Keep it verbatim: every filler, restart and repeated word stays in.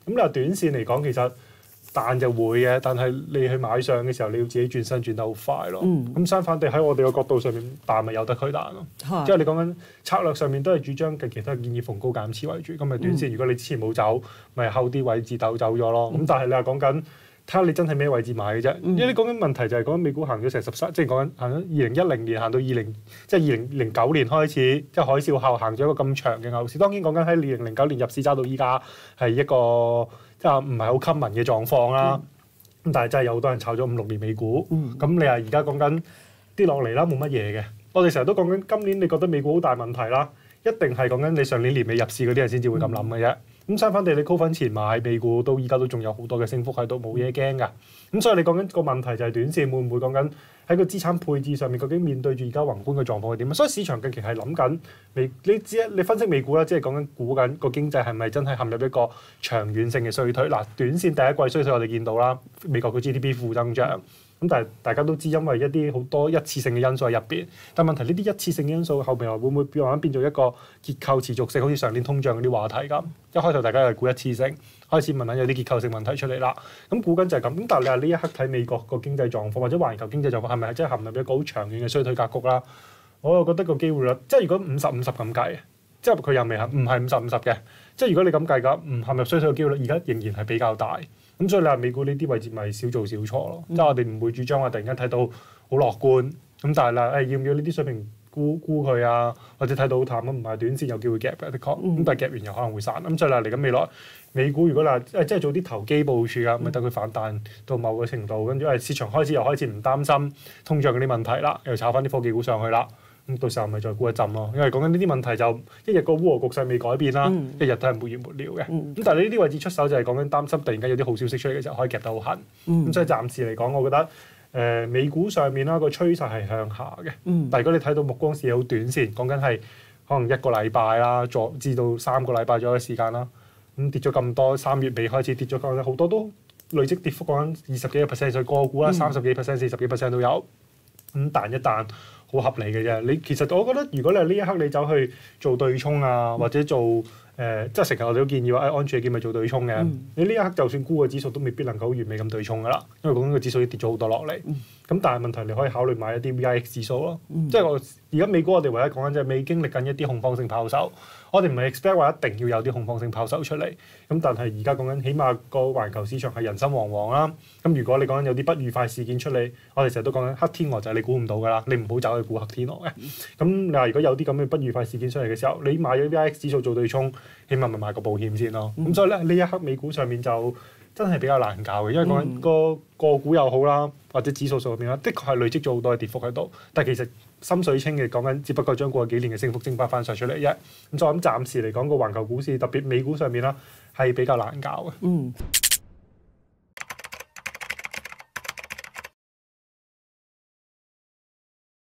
咁你話短線嚟講，其實彈就會嘅，但係你去買上嘅時候，你要自己轉身轉得好快咯。咁、嗯、相反地喺我哋個角度上面，彈咪由得佢彈咯。即係你講緊策略上面都係主張近期都係建議逢高減持為主。咁咪短線，嗯、如果你之前冇走，咪後啲位置抖走咗咯。咁、嗯、但係你話講緊。睇下你真係咩位置買嘅啫，因為你講緊問題就係講緊美股行咗成十三，即係講緊行咗二零一零年行到二零，即係二零零九年開始，即係海嘯後行咗一個咁長嘅牛市。當然講緊喺二零零九年入市揸到依家係一個即係唔係好 common 嘅狀況啦。咁、嗯、但係真係有好多人炒咗五六年美股，咁、嗯、你話而家講緊跌落嚟啦，冇乜嘢嘅。我哋成日都講緊今年你覺得美股好大問題啦，一定係講緊你上年年尾入市嗰啲人先至會咁諗嘅啫。咁相反地，你高分前買美股，到依家都仲有好多嘅升幅喺度，冇嘢驚㗎。咁所以你講緊個問題就係短線會唔會講緊喺個資產配置上面，究竟面對住而家宏觀嘅狀況係點啊？所以市場近期係諗緊美，你知你分析美股啦，即係講緊估緊個經濟係咪真係陷入一個長遠性嘅衰退？嗱，短線第一季衰退我哋見到啦，美國嘅 G D P 負增長。咁但係大家都知，因為一啲好多一次性嘅因素喺入邊。但問題呢啲一次性因素後邊會唔會慢慢變做一個結構持續性，好似上年通脹嗰啲話題咁？一開頭大家係估一次性，開始問緊有啲結構性問題出嚟啦。咁估緊就係咁。咁但係你話呢一刻睇美國個經濟狀況或者環球經濟狀況係咪真係陷入一個好長遠嘅衰退格局啦？我又覺得個機會率，即係如果五十五十咁計，即係佢又未係唔係五十五十嘅。即係如果你咁計㗎，唔陷入衰退嘅機會率，而家仍然係比較大。咁所以你話美股呢啲位置咪少做少錯咯，即係、嗯、我哋唔會主張話突然間睇到好樂觀，咁但係啦，誒要唔要呢啲水平沽沽佢啊？或者睇到好淡咁，唔係短線有機會夾嘅，的確，咁、嗯、但係夾完又可能會散。咁所以啦，嚟緊未來美股如果啦誒即係做啲投機部署啊，咪等佢反彈到某個程度，跟住誒市場開始又開始唔擔心通脹嗰啲問題啦，又炒翻啲科技股上去啦。咁到時候咪再沽一陣咯，因為講緊呢啲問題就一日個烏俄局勢未改變啦，嗯、一日都係沒完沒了嘅。咁、嗯、但係呢啲位置出手就係講緊擔心突然間有啲好消息出嚟嘅時候可以夾得好狠。咁、嗯、所以暫時嚟講，我覺得誒、呃、美股上面啦個趨勢係向下嘅。嗯、但係如果你睇到目光是好短線，講緊係可能一個禮拜啦，再至到三個禮拜左右嘅時間啦。咁跌咗咁多，三月尾開始跌咗，講緊好多都累積跌幅講緊二十幾個 percent， 所以個股啦三十幾 percent、四十幾 percent 都有。咁彈一彈好合理嘅啫。你其實我覺得，如果你係呢一刻你走去做對沖啊，或者做誒、呃，即係成日我哋都建議話，誒、哎、安全嘅咪做對沖嘅。嗯、你呢一刻就算沽個指數都未必能夠完美咁對沖噶啦，因為講緊個指數已經跌咗好多落嚟。咁、嗯、但係問題你可以考慮買一啲 V I X 指數咯。嗯、即係我而家美股我哋唯一講緊就係未經歷緊一啲恐慌性拋售。我哋唔係 expect 話一定要有啲恐慌性拋售出嚟。咁但係而家講緊，起碼個環球市場係人心惶惶啦。咁如果你講緊有啲不愉快事件出嚟，我哋成日都講緊黑天鵝就係你估唔到㗎啦，你唔好走去估黑天鵝嘅。咁你話如果有啲咁嘅不愉快事件出嚟嘅時候，你買咗 V I X 指數做對沖，起碼咪買個保險先咯。咁、嗯、所以咧呢一刻美股上面就真係比較難搞嘅，因為講緊個個股又好啦，或者指數上面啦，的確係累積咗好多嘅跌幅喺度。但係其實心水清嘅講緊，只不過將過幾年嘅升幅蒸發翻晒出嚟啫。咁再咁暫時嚟講，個環球股市特別美股上面啦，係比較難搞嘅。嗯。